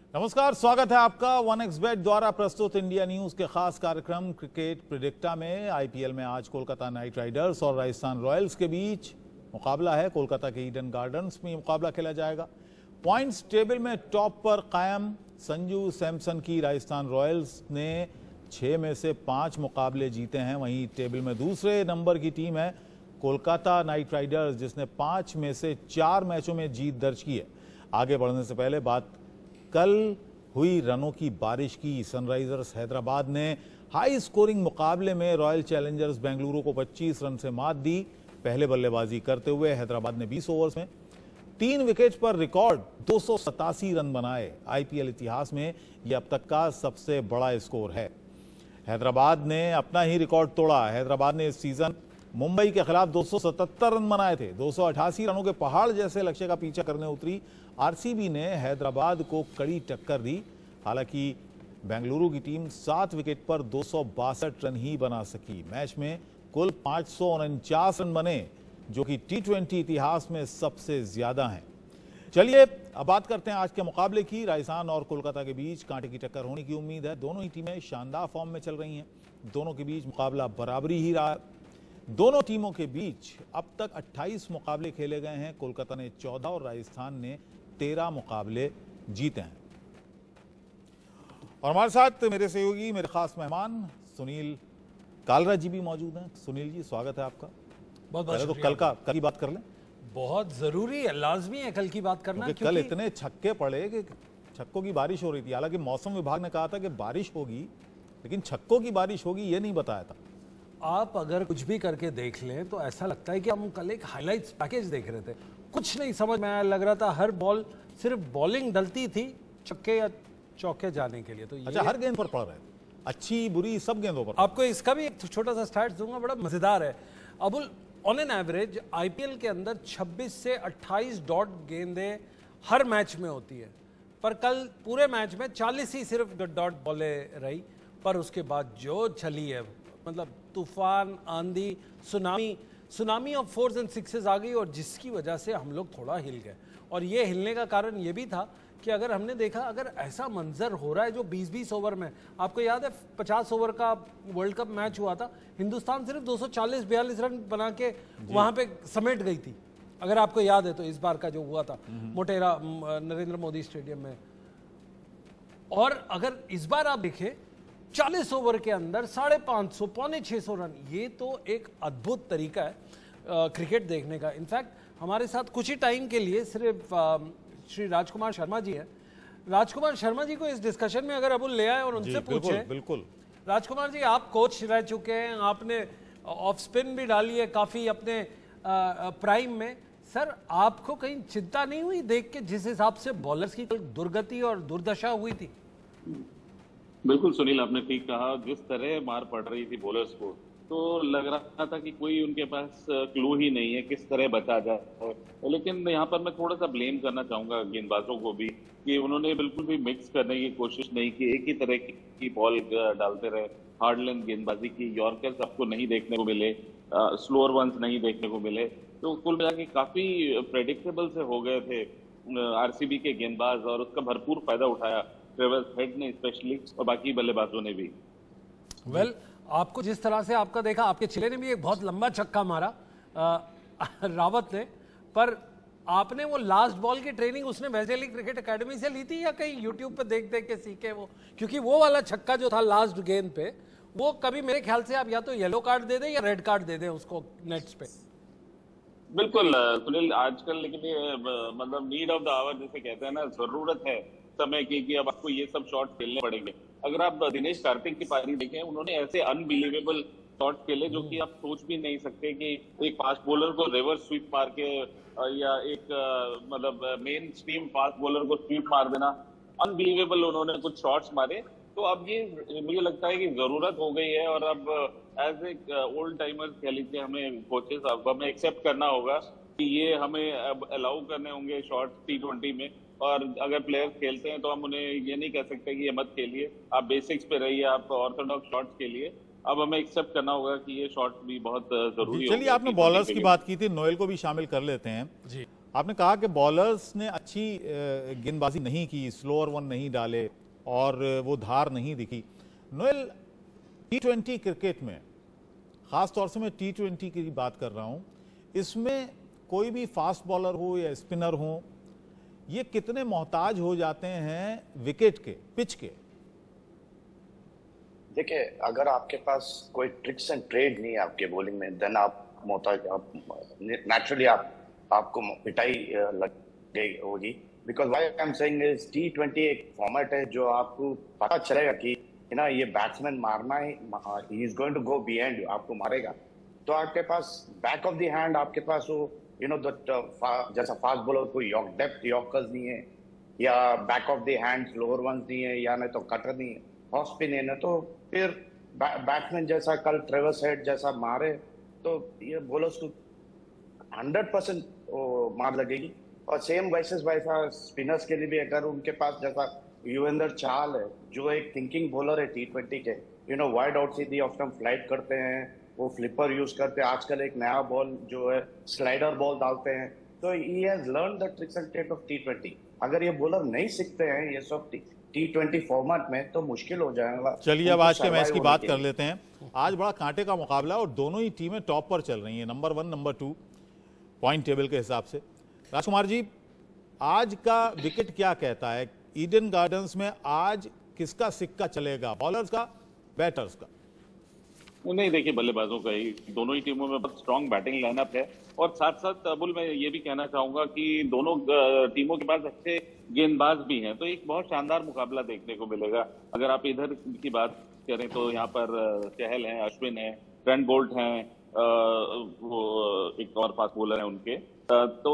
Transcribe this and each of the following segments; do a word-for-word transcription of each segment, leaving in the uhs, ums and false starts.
नमस्कार, स्वागत है आपका वन एक्स बेट द्वारा प्रस्तुत इंडिया न्यूज के खास कार्यक्रम क्रिकेट प्रेडिक्टा में। आईपीएल में आज कोलकाता नाइट राइडर्स और राजस्थान रॉयल्स के बीच मुकाबला है। कोलकाता के ईडन गार्डन्स में मुकाबला खेला जाएगा। पॉइंट्स टेबल में टॉप पर कायम संजू सैमसन की राजस्थान रॉयल्स ने छह में से पांच मुकाबले जीते हैं। वहीं टेबल में दूसरे नंबर की टीम है कोलकाता नाइट राइडर्स, जिसने पांच में से चार मैचों में जीत दर्ज की है। आगे बढ़ने से पहले बात कल हुई रनों की बारिश की। सनराइजर्स हैदराबाद ने हाई स्कोरिंग मुकाबले में रॉयल चैलेंजर्स बेंगलुरु को पच्चीस रन से मात दी। पहले बल्लेबाजी करते हुए हैदराबाद ने बीस ओवर्स में तीन विकेट पर रिकॉर्ड दो सौ सतासी रन बनाए। आईपीएल इतिहास में यह अब तक का सबसे बड़ा स्कोर है। हैदराबाद ने अपना ही रिकॉर्ड तोड़ा। हैदराबाद ने इस सीजन मुंबई के खिलाफ दो सौ सतहत्तर रन बनाए थे। दो सौ अठासी रनों के पहाड़ जैसे लक्ष्य का पीछा करने उतरी आरसीबी ने हैदराबाद को कड़ी टक्कर दी। हालांकि बेंगलुरु की टीम सात विकेट पर दो सौ बासठ रन ही बना सकी। मैच में कुल पांच सौ उनचास रन बने, जो कि टी ट्वेंटी इतिहास में सबसे ज्यादा हैं। चलिए अब बात करते हैं आज के मुकाबले की। राजस्थान और कोलकाता के बीच कांटे की टक्कर होने की उम्मीद है। दोनों ही टीमें शानदार फॉर्म में चल रही हैं। दोनों के बीच मुकाबला बराबरी ही रहा। दोनों टीमों के बीच अब तक अट्ठाईस मुकाबले खेले गए हैं। कोलकाता ने चौदह और राजस्थान ने तेरह मुकाबले जीते हैं। और हमारे साथ मेरे सहयोगी, मेरे खास मेहमान सुनील कालरा जी भी मौजूद हैं। सुनील जी, स्वागत है आपका। बहुत बहुत तो कल का कल की बात कर लें। बहुत जरूरी है, लाजमी है कल की बात करना, क्योंकि कल इतने छक्के पड़े कि छक्कों की बारिश हो रही थी। हालांकि मौसम विभाग ने कहा था कि बारिश होगी, लेकिन छक्कों की बारिश होगी ये नहीं बताया था। आप अगर कुछ भी करके देख लें तो ऐसा लगता है कि हम कल एक हाइलाइट्स पैकेज देख रहे थे। कुछ नहीं समझ में आया, लग रहा था हर बॉल सिर्फ बॉलिंग डलती थी छक्के या चौके जाने के लिए। तो अच्छा, हर गेंद पर पड़ रहे थे, अच्छी बुरी सब गेंदों पर। आपको इसका भी एक छोटा सा स्टैट्स दूंगा, बड़ा मजेदार है। अबुल, ऑन एन एवरेज आईपीएल के अंदर छब्बीस से अट्ठाईस डॉट गेंदें हर मैच में होती है, पर कल पूरे मैच में चालीस ही सिर्फ डॉट बॉलें रही। पर उसके बाद जो चली है, मतलब तूफान, आंधी, tsunami tsunami of fours and sixes आ गई, और जिसकी वजह से हम लोग थोड़ा हिल गए। और ये हिलने का कारण ये भी था कि अगर हमने देखा, अगर ऐसा मंजर हो रहा है जो बीस बीस ओवर में, आपको याद है पचास ओवर का वर्ल्ड कप मैच हुआ था, हिंदुस्तान सिर्फ दो सौ चालीस बयालीस रन बना के वहां पे समेट गई थी, अगर आपको याद है तो। इस बार का जो हुआ था मोटेरा नरेंद्र मोदी स्टेडियम में। और अगर इस बार आप देखें चालीस ओवर के अंदर साढ़े पांच सौ पौने छह सौ रन, ये तो एक अद्भुत तरीका है आ, क्रिकेट देखने का। इनफैक्ट हमारे साथ कुछ ही टाइम के लिए सिर्फ आ, श्री राजकुमार शर्मा जी है। राजकुमार शर्मा जी को इस डिस्कशन में अगर अबुल ले आए और उनसे पूछे। बिल्कुल। राजकुमार जी, आप कोच रह चुके हैं, आपने ऑफ स्पिन भी डाली है काफी अपने आ, प्राइम में। सर, आपको कहीं चिंता नहीं हुई देख के जिस हिसाब से बॉलर्स की दुर्गति और दुर्दशा हुई थी? बिल्कुल सुनील, आपने ठीक कहा। जिस तरह मार पड़ रही थी बॉलर्स को, तो लग रहा था कि कोई उनके पास क्लू ही नहीं है किस तरह बचा जाए। लेकिन यहाँ पर मैं थोड़ा सा ब्लेम करना चाहूंगा गेंदबाजों को भी, कि उन्होंने बिल्कुल भी मिक्स करने की कोशिश नहीं की। एक ही तरह की बॉल डालते रहे। हार्ड लेंथ गेंदबाजी की, यॉर्कर्स आपको नहीं देखने को मिले, स्लोअर वंस नहीं देखने को मिले। तो कुल मिला के काफी प्रेडिक्टेबल से हो गए थे आरसीबी के गेंदबाज, और उसका भरपूर फायदा उठाया ट्रेविस हेड ने स्पेशली, और बाकी बल्लेबाजों ने भी। वेल well, आपको जिस तरह से आपका देखा, आपके चिले ने भी एक बहुत लंबा छक्का मारा आ, रावत ने, पर आपने वो लास्ट बॉल की ट्रेनिंग उसने वैसे क्रिकेट एकेडमी से ली थी या कहीं यूट्यूब पे देख देख के सीखे वो? क्योंकि वो वाला छक्का जो था लास्ट गेंद पे, वो कभी मेरे ख्याल से आप या तो येलो कार्ड दे दें या रेड कार्ड दे दें उसको नेट्स पे। बिल्कुल सुनील, आजकल लेकिन ये मतलब नीड ऑफ द आवर जिसे कहते हैं ना, जरूरत है समय की कि अब आपको ये सब शॉट खेलने पड़ेंगे। अगर आप दिनेश कार्तिक की पारी देखें, उन्होंने ऐसे अनबिलीवेबल शॉट खेले जो कि आप सोच भी नहीं सकते कि एक फास्ट बॉलर को रिवर्स स्वीप मार के या एक मतलब मेन स्ट्रीम फास्ट बॉलर को स्वीप मार देना। अनबिलीवेबल उन्होंने कुछ शॉट्स मारे। तो अब ये मुझे लगता है कि जरूरत हो गई है, और अब एज ए ओल्ड टाइमर्स कह लीजिए, हमें कोचेस अब हमें एक्सेप्ट करना होगा कि ये हमें अब अलाउ करने होंगे शॉट्स टी ट्वेंटी में। और अगर प्लेयर्स खेलते हैं तो हम उन्हें ये नहीं कह सकते कि ये मत खेलिए, आप बेसिक्स पे रहिए, आप ऑर्थोडॉक्स शॉट्स खेलिए। अब हमें एक्सेप्ट करना होगा कि ये शॉट भी बहुत जरूरी है। चलिए, आपने बॉलर्स की बात की थी, नोएल को भी शामिल कर लेते हैं जी। आपने कहा कि बॉलर्स ने अच्छी गेंदबाजी नहीं की, स्लोअर वन नहीं डाले और वो धार नहीं दिखी। नोएल, टी ट्वेंटी क्रिकेट में, ख़ास तौर से मैं टी ट्वेंटी की बात कर रहा हूँ, इसमें कोई भी फास्ट बॉलर हो या स्पिनर हो, ये कितने मोहताज हो जाते हैं विकेट के, पिच के? देखिए, अगर आपके पास कोई ट्रिक्स एंड ट्रेड नहीं है आपके बॉलिंग में, देन आप मोहताज, आप नेचुरली आप आपको पिटाई लग होगी। Because why I am saying is T twenty एक फॉर्मेट है जो आपको पता चलेगा कि ना ये बैट्समैन मारना है, he is going to go behind you, आपको मारेगा। तो आपके पास बैक ऑफ द हैंड आपके पास वो यू नो दैट जैसा फास्ट बॉलर कोई यॉर्क डेप्थ यॉर्कर्स नहीं है, या back of the hand lower ones नहीं है, या नहीं तो कटर नहीं है, ऑफ स्पिन है ना, तो फिर बैट्समैन जैसा कल ट्रेविस हेड जैसा मारे तो ये बॉलर्स को हंड्रेड परसेंट मार लगेगी। और सेम वैसे वैसा स्पिनर्स के लिए भी, अगर उनके पास जैसा युवेंद्र चहल है जो एक थिंकिंग बॉलर है टी ट्वेंटी के, यू नो वाइड आउट सीधी ऑप्शन फ्लाइट करते हैं, वो फ्लिपर यूज करते हैं, आजकल एक नया बॉल जो है स्लाइडर बॉल डालते हैं, तो he has learn the tricks and trade of T twenty. अगर ये बॉलर नहीं सीखते हैं ये सब टी ट्वेंटी फॉर्मेट में तो मुश्किल हो जाएगा। चलिए अब आज के मैच की बात कर लेते हैं। आज बड़ा कांटे का मुकाबला और दोनों ही टीमें टॉप पर चल रही हैं, number one number two point table के हिसाब से। राजकुमार जी, आज का विकेट क्या कहता है? ईडन गार्डन्स में आज किसका सिक्का चलेगा, बॉलर्स का, बैटर्स का? नहीं, देखिए बल्लेबाजों का ही, दोनों ही टीमों में बहुत स्ट्रांग बैटिंग लाइनअप है। और साथ साथ अबुल मैं ये भी कहना चाहूंगा कि दोनों टीमों के पास अच्छे गेंदबाज भी हैं, तो एक बहुत शानदार मुकाबला देखने को मिलेगा। अगर आप इधर की बात करें तो यहाँ पर चहल हैं, अश्विन है, ट्रेंट बोल्ट हैं, वो एक और फास्ट बॉलर है उनके, तो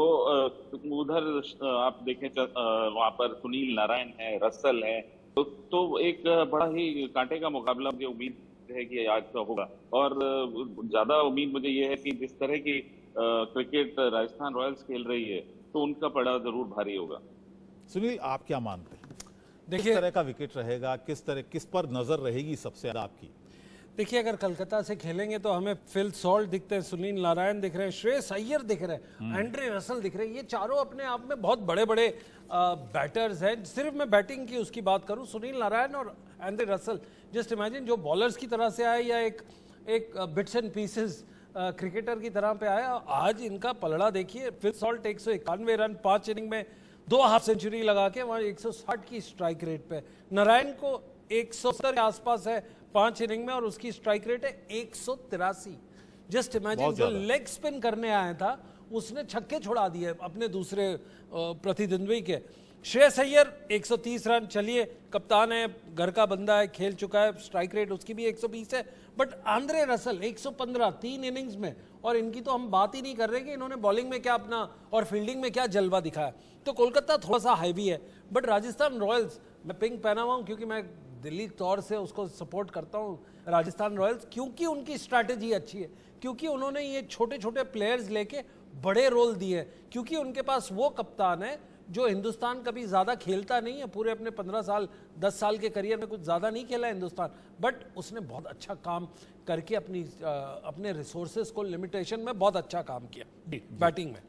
उधर आप देखें वहां पर सुनील नारायण है, रसल है, तो, तो एक बड़ा ही कांटे का मुकाबला मुझे उम्मीद है कि आज का होगा। और ज्यादा उम्मीद मुझे ये है कि जिस तरह की क्रिकेट राजस्थान रॉयल्स खेल रही है तो उनका पड़ा जरूर भारी होगा। सुनील, आप क्या मानते हैं, देखिए किस तरह का विकेट रहेगा, किस तरह, किस पर नजर रहेगी सबसे ज्यादा आपकी? देखिए, अगर कलकत्ता से खेलेंगे तो हमें फिल सॉल्ट दिखते हैं, सुनील नारायण दिख रहे हैं, श्रेयस अय्यर दिख रहे हैं, एंड्रे रसल दिख रहे हैं। ये चारों अपने आप में बहुत बड़े बड़े बैटर्स हैं। सिर्फ मैं बैटिंग की उसकी बात करूं, सुनील नारायण और एंड्रे रसल, जस्ट इमेजिन जो बॉलर्स की तरह से आए या एक एक बिट्स एंड पीसेस क्रिकेटर की तरह पे आया, आज इनका पलड़ा देखिए। फिल सॉल्ट एक सौ इक्यानवे रन पांच इनिंग में, दो हाफ सेंचुरी लगा के वहां एक सौ साठ की स्ट्राइक रेट पे। नारायण को एक सौ सत्तर के आसपास है पांच इनिंग में और उसकी स्ट्राइक रेट है एक सौ तिरासी। जस्ट इमेजिन, जो लेग स्पिन करने आया था उसने छक्के छुड़ा दिए अपने दूसरे प्रतिद्वंद्वी के। श्रेयस अय्यर एक सौ तीस रन, चलिए कप्तान है, घर का बंदा है, खेल चुका है, स्ट्राइक रेट उसकी भी एक सौ बीस है। बट आंद्रे रसल एक सौ पंद्रह तीन इनिंग्स में, और इनकी तो हम बात ही नहीं कर रहे कि इन्होंने बॉलिंग में क्या अपना और फील्डिंग में क्या जलवा दिखाया। तो कोलकाता थोड़ा सा हैवी है, बट राजस्थान रॉयल्स, मैं पिंक पहना हुआ हूं क्योंकि मैं दिल्ली तौर से उसको सपोर्ट करता हूं, राजस्थान रॉयल्स, क्योंकि उनकी स्ट्रैटेजी अच्छी है, क्योंकि उन्होंने ये छोटे छोटे प्लेयर्स लेके बड़े रोल दिए, क्योंकि उनके पास वो कप्तान है जो हिंदुस्तान कभी ज्यादा खेलता नहीं है, पूरे अपने पंद्रह साल दस साल के करियर में कुछ ज्यादा नहीं खेला हिंदुस्तान, बट उसने बहुत अच्छा काम करके अपनी अपने रिसोर्सेज को लिमिटेशन में बहुत अच्छा काम किया बैटिंग में।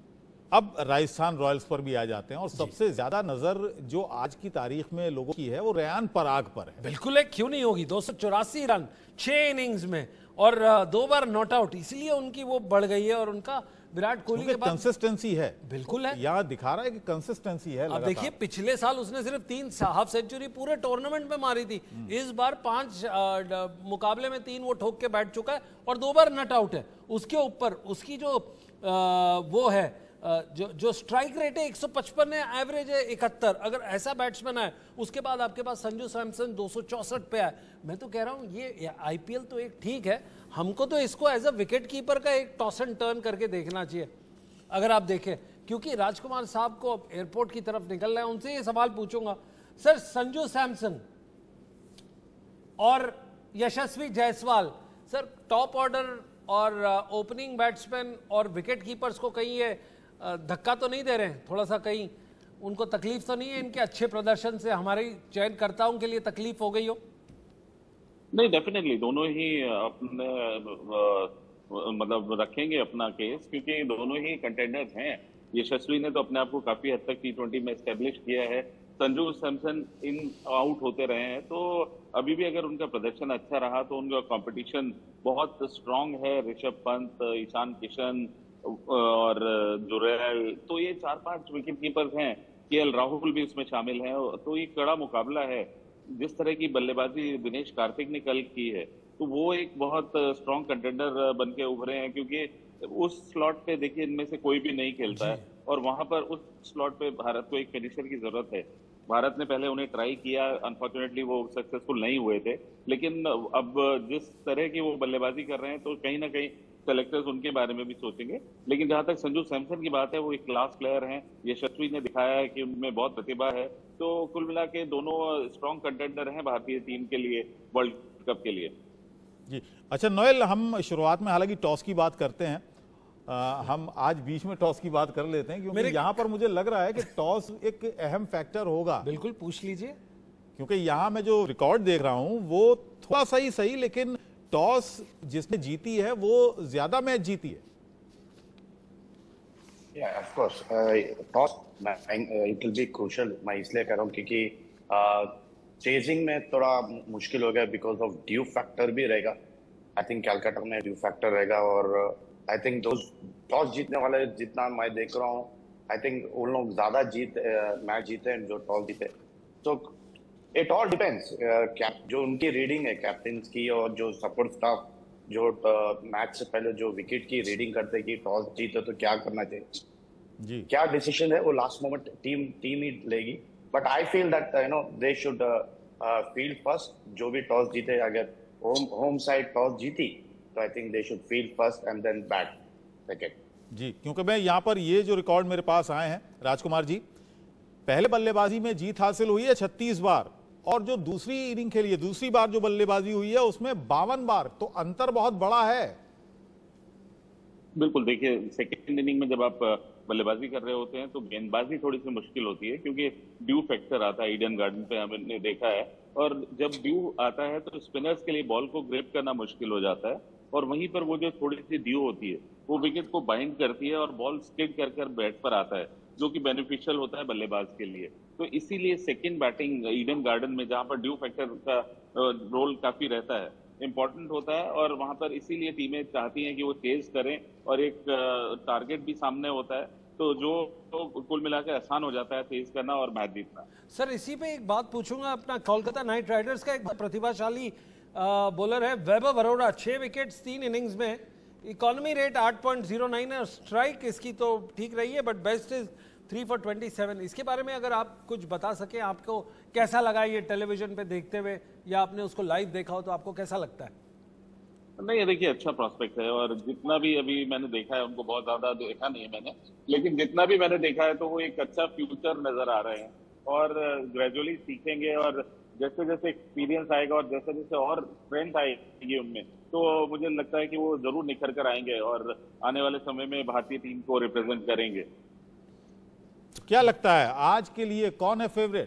अब राजस्थान रॉयल्स पर भी आ जाते हैं और सबसे ज्यादा नजर जो आज की तारीख में लोगों की है वो रेयान पराग पर है। बिल्कुल है, क्यों नहीं होगी। दो सौ चौरासी रन छह इनिंग्स में और दो बार नॉट आउट, इसलिए उनकी वो बढ़ गई है और उनका विराट कोहली के बाद कंसिस्टेंसी है। बिल्कुल है, यहाँ दिखा रहा है कि कंसिस्टेंसी है। अब देखिए, पिछले साल उसने सिर्फ तीन हाफ सेंचुरी पूरे टूर्नामेंट में मारी थी, इस बार पांच आ, मुकाबले में तीन वो ठोक के बैठ चुका है और दो बार नट आउट है। उसके ऊपर उसकी जो आ, वो है जो जो स्ट्राइक रेट है एक सौ पचपन है, एवरेज है इकहत्तर। अगर ऐसा बैट्समैन है, उसके बाद आपके पास संजू सैमसन दो सौ चौसठ पे है। मैं तो कह रहा हूं ये आईपीएल तो एक ठीक है, हमको तो इसको एज अ विकेट कीपर का एक टॉस एंड टर्न करके देखना चाहिए। अगर आप देखें, क्योंकि राजकुमार साहब को एयरपोर्ट की तरफ निकलना है, उनसे ये सवाल पूछूंगा, सर संजू सैमसन और Yashasvi Jaiswal, sir top order और ओपनिंग बैट्समैन और विकेट कीपर्स को कहीं ये धक्का तो नहीं दे रहे हैं? थोड़ा सा कहीं उनको तकलीफ तो नहीं है इनके अच्छे प्रदर्शन से, हमारे चयनकर्ताओं के लिए तकलीफ हो गई हो? नहीं, डेफिनेटली दोनों ही अपने मतलब रखेंगे अपना केस, क्योंकि दोनों ही कंटेंडर्स हैं यशस्वी ने तो अपने आप को काफी हद तक टी ट्वेंटी में एस्टेब्लिश किया है। संजू सैमसन इन आउट होते रहे हैं, तो अभी भी अगर उनका प्रदर्शन अच्छा रहा तो उनका कंपटीशन बहुत स्ट्रांग है। ऋषभ पंत, ईशान किशन और जुरैल, तो ये चार पांच विकेट कीपर्स हैं। केएल राहुल भी इसमें शामिल हैं, तो ये कड़ा मुकाबला है। जिस तरह की बल्लेबाजी दिनेश कार्तिक ने कल की है, तो वो एक बहुत स्ट्रांग कंटेंडर बन के उभरे हैं, क्योंकि उस स्लॉट पे देखिए इनमें से कोई भी नहीं खेलता है, और वहां पर उस स्लॉट पे भारत को एक फिनिशर की जरूरत है। भारत ने पहले उन्हें ट्राई किया, अनफॉर्चुनेटली वो सक्सेसफुल नहीं हुए थे, लेकिन अब जिस तरह की वो बल्लेबाजी कर रहे हैं तो कहीं ना कहीं सेलेक्टर्स उनके बारे में भी सोचेंगे। लेकिन जहां तक संजू सैमसन की बात है, वो एक क्लास प्लेयर हैं। यशस्वी ने दिखाया है कि उनमें बहुत प्रतिभा है, तो कुल मिला के दोनों स्ट्रॉन्ग कंटेंडर हैं भारतीय टीम के लिए वर्ल्ड कप के लिए। जी अच्छा नोएल, हम शुरुआत में हालांकि टॉस की बात करते हैं, आ, हम आज बीच में टॉस की बात कर लेते हैं, क्योंकि यहाँ पर मुझे लग रहा है कि टॉस एक अहम फैक्टर होगा। बिल्कुल, पूछ लीजिए। क्योंकि यहाँ मैं जो रिकॉर्ड देख रहा हूँ वो थोड़ा सा ही सही, लेकिन टॉस जिसने जीती है वो ज्यादा मैच जीती है। Yeah, of course. Toss it will be crucial. मैं इसलिए कह रहा हूँ क्योंकि चेजिंग uh, में थोड़ा मुश्किल हो गया बिकॉज ऑफ ड्यू फैक्टर भी रहेगा। आई थिंक कैलकाटा में ड्यू फैक्टर रहेगा, और आई थिंक दो टॉस जीतने वाले जितना मैं देख रहा हूँ, आई थिंक उन लोग ज्यादा जीत मैच uh, जीते हैं जो टॉस जीते। तो इट ऑल डिपेंड्स, कैप जो उनकी रीडिंग है कैप्टन की, और जो सपोर्ट स्टाफ जो मैच uh, से पहले जो विकेट की रीडिंग करते हैं कि टॉस जीते तो क्या करना चाहिए जी, क्या डिसीजन है, वो लास्ट मोमेंट टीम टीम ही लेगी। But I feel that you know they should field first. जो भी टॉस जीते, अगर होम होम साइड टॉस जीती तो I think they should field first and then bat second. जी, क्योंकि मैं यहाँ पर ये जो रिकॉर्ड मेरे पास आए हैं राजकुमार जी, पहले बल्लेबाजी में जीत हासिल हुई है छत्तीस बार, और जो दूसरी इनिंग खेली है, दूसरी बार जो बल्लेबाजी हुई है उसमें बावन बार, तो अंतर बहुत बड़ा है। बिल्कुल, देखिए सेकेंड इनिंग में जब आप बल्लेबाजी कर रहे होते हैं तो गेंदबाजी थोड़ी सी मुश्किल होती है, क्योंकि ड्यू फैक्टर आता है। ईडन गार्डन पे हमने देखा है, और जब ड्यू आता है तो स्पिनर्स के लिए बॉल को ग्रिप करना मुश्किल हो जाता है, और वहीं पर वो जो थोड़ी सी ड्यू होती है वो विकेट को बाइंड करती है और बॉल स्किड कर कर बैट पर आता है, जो कि बेनिफिशियल होता है बल्लेबाज के लिए। तो इसीलिए सेकंड बैटिंग ईडन गार्डन में, जहां पर ड्यू फैक्टर का रोल काफी रहता है, इंपॉर्टेंट होता है, और वहां पर इसीलिए टीमें चाहती हैं कि वो तेज करें, और एक टारगेट भी सामने होता है, तो जो तो कुल मिलाकर आसान हो जाता है तेज करना और मैच जीतना। सर, इसी पे एक बात पूछूंगा, अपना कोलकाता नाइट राइडर्स का एक प्रतिभाशाली बॉलर है वैभव अरोड़ा, छह विकेट्स तीन इनिंग्स में, इकोनॉमी रेट आठ पॉइंट ज़ीरो नाइन है, स्ट्राइक इसकी तो ठीक रही है, but best is three for twenty seven. इसके बारे में अगर आप कुछ बता सके, आपको कैसा लगा ये टेलीविजन पे देखते हुए, या आपने उसको लाइव देखा हो तो आपको कैसा लगता है? नहीं, देखिए अच्छा प्रॉस्पेक्ट है, और जितना भी अभी मैंने देखा है, उनको बहुत ज्यादा देखा नहीं है मैंने, लेकिन जितना भी मैंने देखा है तो वो एक अच्छा फ्यूचर नजर आ रहे हैं, और ग्रेजुअली सीखेंगे, और जैसे जैसे एक्सपीरियंस आएगा और जैसे जैसे और स्ट्रेंथ आएगी उनमें, तो मुझे लगता है कि वो जरूर निखर कर आएंगे और आने वाले समय में भारतीय टीम को रिप्रेजेंट करेंगे। क्या लगता है आज के लिए कौन है फेवरेट?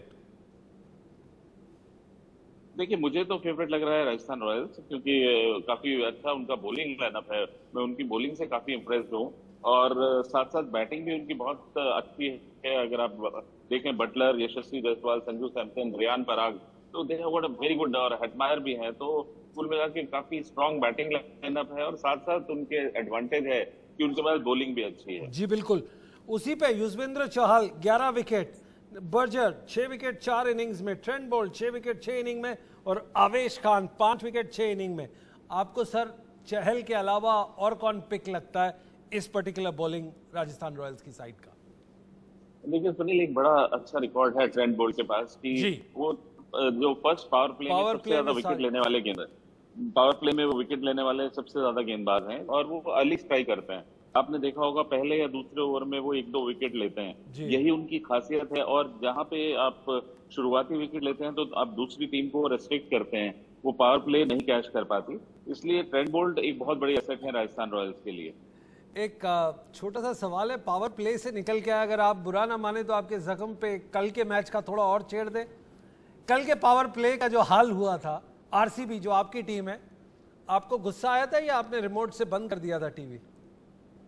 देखिए, मुझे तो फेवरेट लग रहा है राजस्थान रॉयल्स, क्योंकि काफी अच्छा उनका बॉलिंग लाइनअप है। मैं उनकी बॉलिंग से काफी इंप्रेस्ड हूँ, और साथ साथ बैटिंग भी उनकी बहुत अच्छी है। अगर आप देखें, बटलर, यशस्वी जायसवाल, संजू सैमसन, रियान पराग, तो they have got a very good, और हेटमायर भी है, तो कुल मिला के काफी स्ट्रॉन्ग बैटिंग लाइनअप है, और साथ साथ उनके एडवांटेज है कि उनके पास बॉलिंग भी अच्छी है। जी बिल्कुल, उसी पे युजवेंद्र चहल ग्यारह विकेट, बर्जर छह विकेट चार इनिंग्स में, ट्रेंट बोल्ट छह विकेट छह इनिंग में, और आवेश खान पांच विकेट छह इनिंग में। आपको सर चहल के अलावा और कौन पिक लगता है इस पर्टिकुलर बॉलिंग राजस्थान रॉयल्स की साइड का? देखिए सुनील, एक बड़ा अच्छा रिकॉर्ड है ट्रेंट बोल्ट के पास कि वो जो फर्स्ट पावर प्ले में सबसे ज्यादा विकेट लेने वाले गेंद पावर प्ले में वो विकेट लेने वाले सबसे ज्यादा गेंदबाज हैं, और वो अर्ली स्ट्राइक करते हैं। आपने देखा होगा पहले या दूसरे ओवर में वो एक दो विकेट लेते हैं, यही उनकी खासियत है। और जहां पे आप शुरुआती विकेट लेते हैं तो आप दूसरी टीम को रेस्ट्रिक्ट करते हैं, वो पावर प्ले नहीं कैच कर पाती, इसलिए ट्रेंट बोल्ट एक बहुत बड़ी एसेट है राजस्थान रॉयल्स के लिए। एक छोटा सा सवाल है, पावर प्ले से निकल के अगर आप बुरा ना माने तो आपके जख्म पे कल के मैच का थोड़ा और छेड़ दे। कल के पावर प्ले का जो हाल हुआ था, आरसीबी जो आपकी टीम है, आपको गुस्सा आया था या आपने रिमोट से बंद कर दिया था टीवी?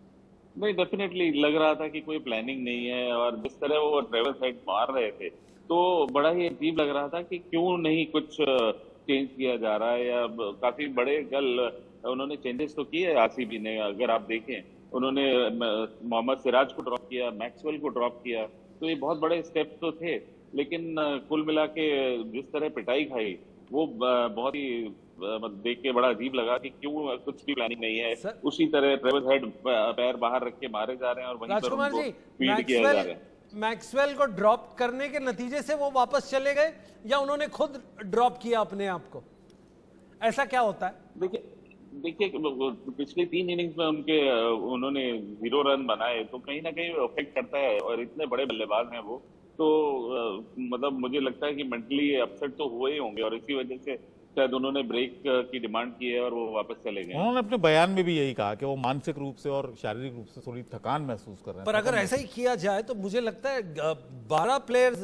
नहीं, डेफिनेटली लग रहा था कि कोई प्लानिंग नहीं है, और जिस तरह वो ट्रेवल हेड मार रहे थे तो बड़ा ही अजीब लग रहा था कि क्यों नहीं कुछ चेंज किया जा रहा है। या काफी बड़े कल उन्होंने चेंजेस तो किए आरसीबी ने, अगर आप देखें उन्होंने मोहम्मद सिराज को ड्रॉप किया, मैक्सवेल को ड्रॉप किया, तो ये बहुत बड़े स्टेप तो थे। लेकिन कुल मिला के जिस तरह पिटाई खाई वो बहुत ही देख के बड़ा अजीब लगा कि क्यों कुछ भी प्लानिंग नहीं है। सर, उसी तरह ट्रेवल हेड पैर बाहर रख के मारे जा रहे हैं और वहीं पर उनको फीड किया जा रहा है। मैक्सवेल को ड्रॉप करने के नतीजे से वो वापस चले गए या उन्होंने खुद ड्रॉप किया अपने आप को? ऐसा क्या होता है? देखिए देखिए पिछली तीन इनिंग्स में उनके उन्होंने जीरो रन बनाए, तो कहीं ना कहीं अफेक्ट करता है, और इतने बड़े बल्लेबाज हैं वो, तो मतलब मुझे लगता है कि मेंटली अपसेट तो हुए ही होंगे, और इसी वजह से शायद उन्होंने ब्रेक की डिमांड की है और वो वापस चले गए। उन्होंने अपने बयान में भी यही कहा कि वो मानसिक रूप से और शारीरिक रूप से थोड़ी थकान महसूस कर रहे हैं। पर अगर ऐसा ही किया जाए तो मुझे लगता है बारह प्लेयर्स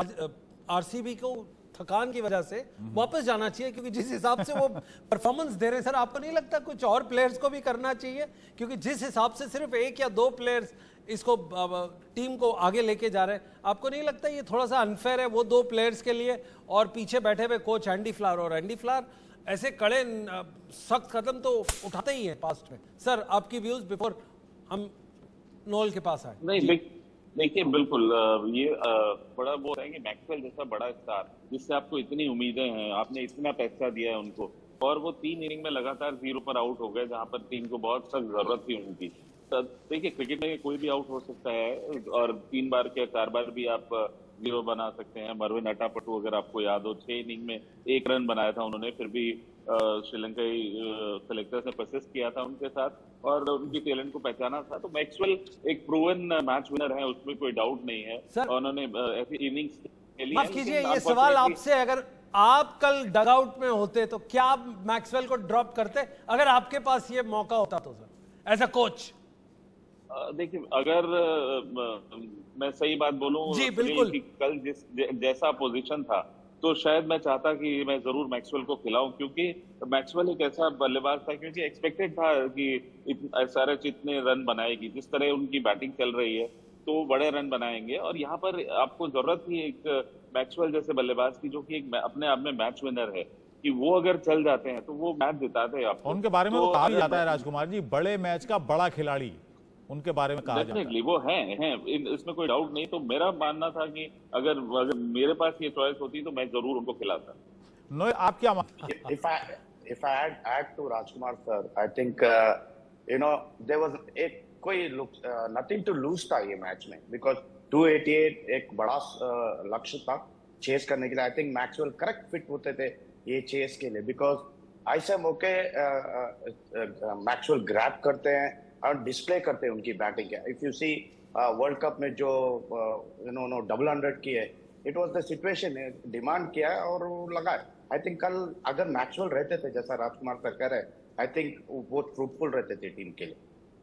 आरसीबी को थकान की वजह से वापस जाना चाहिए, क्योंकि जिस हिसाब से वो परफॉर्मेंस दे रहे हैं। सर, आपको नहीं लगता कुछ और प्लेयर्स को भी करना चाहिए? क्योंकि जिस हिसाब से सिर्फ एक या दो प्लेयर्स इसको टीम को आगे लेके जा रहे हैं, आपको नहीं लगता ये थोड़ा सा अनफेयर है वो दो प्लेयर्स के लिए, और पीछे बैठे हुए कोच एंडी फ्लावर, और एंडी फ्लावर ऐसे कड़े सख्त कदम तो उठाते ही हैं पास्ट में। सर, आपकी व्यूज बिफोर हम नोल के पास आए। नहीं, देखिए बिल्कुल ये बड़ा वो है कि मैक्सवेल जैसा बड़ा स्टार जिससे आपको इतनी उम्मीदें हैं, आपने इतना पैसा दिया है उनको, और वो तीन इनिंग में लगातार जीरो पर आउट हो गए जहां पर टीम को बहुत सख्त जरूरत थी उनकी। देखिए क्रिकेट में कोई भी आउट हो सकता है, और तीन बार क्या चार बार भी आप जीरो बना सकते हैं। मरविन अटापट्टू अगर आपको याद हो, छह इनिंग में एक रन बनाया था उन्होंने, फिर भी श्रीलंकाई सेलेक्टर्स ने परसिस्ट किया था उनके साथ और उनकी टैलेंट को पहचाना था। तो मैक्सवेल एक प्रूवन मैच विनर है, उसमें कोई डाउट नहीं है। और उन्होंने ऐसी इनिंग्स खेली। माफ कीजिए, ये सवाल आपसे, अगर आप कल डगआउट में होते तो क्या आप मैक्सवेल को ड्रॉप करते अगर आपके पास ये मौका होता तो सर, एज अ कोच? देखिए, अगर मैं सही बात बोलूं जी बिल्कुल, कि कल जिस जैसा पोजीशन था तो शायद मैं चाहता कि मैं जरूर मैक्सवेल को खिलाऊं, क्योंकि मैक्सवेल एक ऐसा बल्लेबाज था, क्योंकि एक्सपेक्टेड था कि एसआरएच इतने रन बनाएगी, जिस तरह उनकी बैटिंग चल रही है तो बड़े रन बनाएंगे। और यहाँ पर आपको जरूरत थी एक मैक्सवेल जैसे बल्लेबाज की, जो कि एक अपने आप में मैच विनर है, कि वो अगर चल जाते हैं तो वो मैच जिताते हैं आपको। उनके बारे में तो कहा जाता है राजकुमार जी, बड़े मैच का बड़ा खिलाड़ी, उनके बारे में कहा जाता है। वो हैं हैं इसमें कोई डाउट नहीं। तो मेरा मानना था कि अगर अगर मेरे पास ये चॉइस होती तो मैं जरूर उनको खिलाता। नो, आप क्या if I if I add add to Rajkumar sir, I think uh, you know there was एक कोई uh, nothing to lose था ये मैच में, because टू एटी एट एक बड़ा uh, लक्ष्य था चेस करने के लिए। I think Maxwell correct fit होते थे ये चेस के लिए, बिकॉज ऐसे मौके मैक्सवेल ग्रैब करते हैं और डिस्प्ले करते हैं उनकी बैटिंग के। If you see world cup में जो you know no double hundred किए, it was the situation, demand किया है और वो लगाए। आई थिंक कल अगर मैक्सवेल रहते थे जैसा राजकुमार सर कह रहे, आई थिंक वो फ्रूटफुल रहते थे टीम के लिए।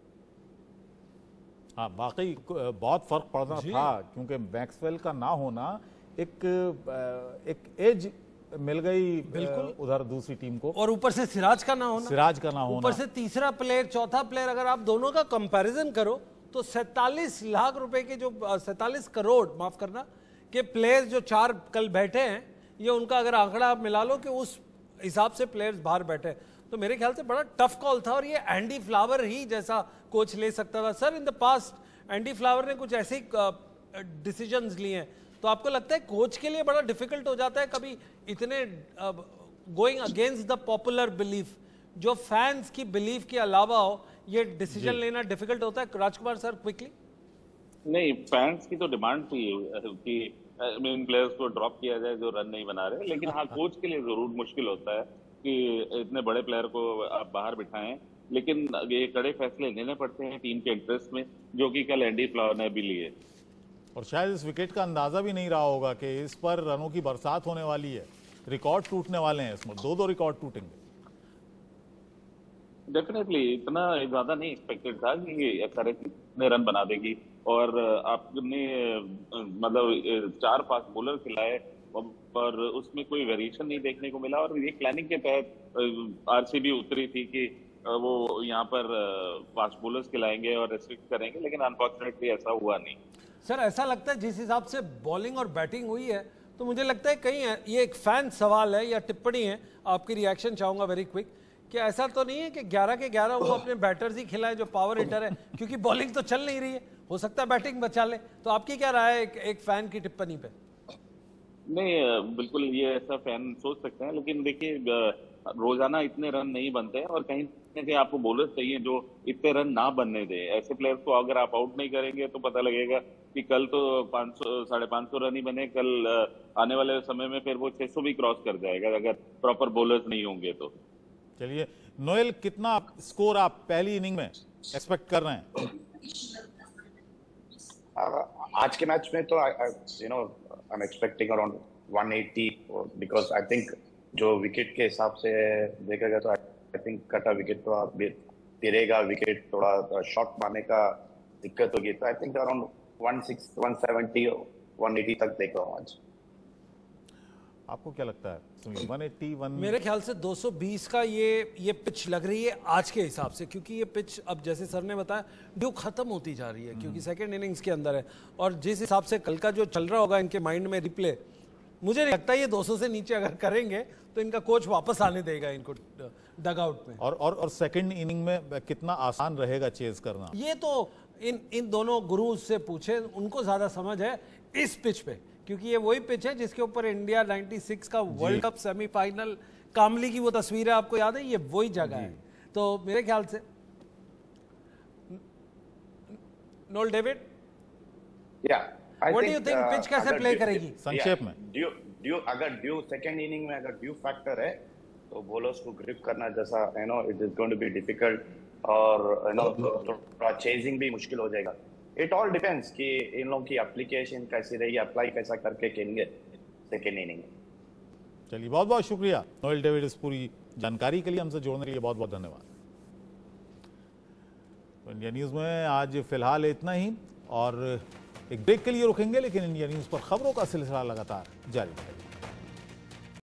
हाँ, वाकई बहुत फर्क पड़ना था, क्योंकि मैक्सवेल का ना होना एक एक एज मिल गई बिल्कुल उधर दूसरी टीम को, और ऊपर से सिराज का ना होना सिराज का ना होना ऊपर से तीसरा प्लेयर, चौथा प्लेयर, अगर आप दोनों का कंपैरिजन करो तो सैतालीस लाख रुपए के जो सैतालीस करोड़ माफ करना के प्लेयर्स जो चार कल बैठे हैं, ये उनका अगर आंकड़ा आप मिला लो कि उस हिसाब से प्लेयर्स बाहर बैठे, तो मेरे ख्याल से बड़ा टफ कॉल था, और ये एंडी फ्लावर ही जैसा कोच ले सकता था। Sir, in the past Andy Flower ने कुछ ऐसे डिसीजंस लिए हैं, तो आपको लगता है कोच के लिए बड़ा डिफिकल्ट हो जाता है कभी इतने going against the popular belief, जो फैंस की बिलीफ के अलावा हो, ये डिसीजन लेना डिफिकल्ट होता है? Rajkumar sir, quickly. नहीं, फैंस की तो डिमांड थी कि इन प्लेयर्स को ड्रॉप किया जाए जो रन नहीं बना रहे, लेकिन हाँ कोच के लिए जरूर मुश्किल होता है कि इतने बड़े प्लेयर को आप बाहर बिठाएं, लेकिन ये कड़े फैसले लेने पड़ते हैं टीम के इंटरेस्ट में, जो कि कल एंडी फ्लावर ने भी लिए। और शायद इस विकेट का अंदाजा भी नहीं रहा होगा कि इस पर रनों की बरसात होने वाली है, रिकॉर्ड टूटने वाले हैं, इसमें दो दो रिकॉर्ड टूटेंगे। डेफिनेटली इतना ज्यादा नहीं एक्सपेक्टेड था कि एसआरएच इतने रन बना देगी, और आपने मतलब चार फास्ट बॉलर खिलाए पर उसमें कोई वेरिएशन नहीं देखने को मिला, और ये प्लानिंग के तहत आरसीबी उतरी थी कि वो यहाँ पर फास्ट बॉलर्स खिलाएंगे और रेस्ट्रिक्ट करेंगे, लेकिन अनफॉर्चुनेटली ऐसा हुआ नहीं। सर ऐसा लगता है जिस हिसाब से बॉलिंग और बैटिंग हुई है, तो मुझे लगता है कहीं ये एक फैन सवाल है या टिप्पणी है, आपकी रिएक्शन चाहूंगा वेरी क्विक, कि ऐसा तो नहीं है कि ग्यारह के ग्यारह वो अपने बैटर्स ही खिलाए जो पावर हिटर है, क्योंकि बॉलिंग तो चल नहीं रही है, हो सकता है बैटिंग बचा ले। तो आपकी क्या राय है एक, एक फैन की टिप्पणी पे? नहीं, बिल्कुल ये ऐसा फैन सोच सकते हैं, लेकिन देखिए रोजाना इतने रन नहीं बनते हैं और कहीं ना कहीं आपको बॉलर्स चाहिए जो इतने रन ना बनने दे। ऐसे प्लेयर्स को अगर आप आउट नहीं करेंगे तो पता लगेगा कि कल तो पाँच सौ साढ़े पाँच सौ रन ही बने, कल आने वाले समय में फिर वो छह सौ भी क्रॉस कर जाएगा अगर प्रॉपर बॉलर्स नहीं होंगे तो। चलिए नोएल, कितना स्कोर आप पहली इनिंग में एक्सपेक्ट कर रहे हैं? आज के मैच में तो you know I am expecting around one eighty because I think जो विकेट के हिसाब से देखा गया तो आई थिंक कटा विकेट तो तिरेगा विकेट, थोड़ा शॉट मारने का दिक्कत होगी, तो I think around one sixty, one seventy, one eighty तक देख रहा हूँ आज। आपको क्या लगता है सुनील? one eighty, one मेरे ख्याल से दो सौ बीस का ये ये पिच लग रही है आज के हिसाब से, क्योंकि ये पिच अब जैसे सर ने बताया ड्यू खत्म होती जा रही है, क्योंकि सेकंड इनिंग्स के अंदर है, और जिस हिसाब से कल का जो चल रहा होगा इनके माइंड में रिप्ले, मुझे नहीं लगता ये दो सौ से नीचे अगर करेंगे तो इनका कोच वापस आने देगा इनको डगआउट में। और और और सेकंड इनिंग में कितना आसान रहेगा चेज करना, ये तो इन इन दोनों गुरुज से पूछे, उनको ज्यादा समझ है इस पिच पे, क्योंकि ये वही पिच है जिसके ऊपर इंडिया छियानवे का वर्ल्ड कप सेमीफाइनल कामली की वो तस्वीर है, आपको याद है, ये वही जगह है। तो मेरे ख्याल से नोल डेविड, या what do you think pitch कैसे प्ले करेगी संक्षेप में? ड्यू ड्यू अगर ड्यू सेकंड इनिंग में अगर ड्यू फैक्टर है तो बॉलर्स को ग्रिप करना जैसा you know it is going to be difficult, और यू नो थोड़ा चेजिंग भी मुश्किल हो जाएगा। इट ऑल डिपेंड्स कि इन लोगों की एप्लीकेशन कैसी रहेगी, अप्लाई कैसा करके खेलेंगे सेकेंड इनिंग में। चलिए बहुत बहुत शुक्रिया नोएल डेविड इस पूरी जानकारी के लिए, हमसे जोड़ने के लिए बहुत बहुत धन्यवाद। तो इंडिया न्यूज़ में आज फिलहाल इतना ही, और एक ब्रेक के लिए रुकेंगे, लेकिन इंडिया न्यूज़ पर खबरों का सिलसिला लगातार जारी रहेगा।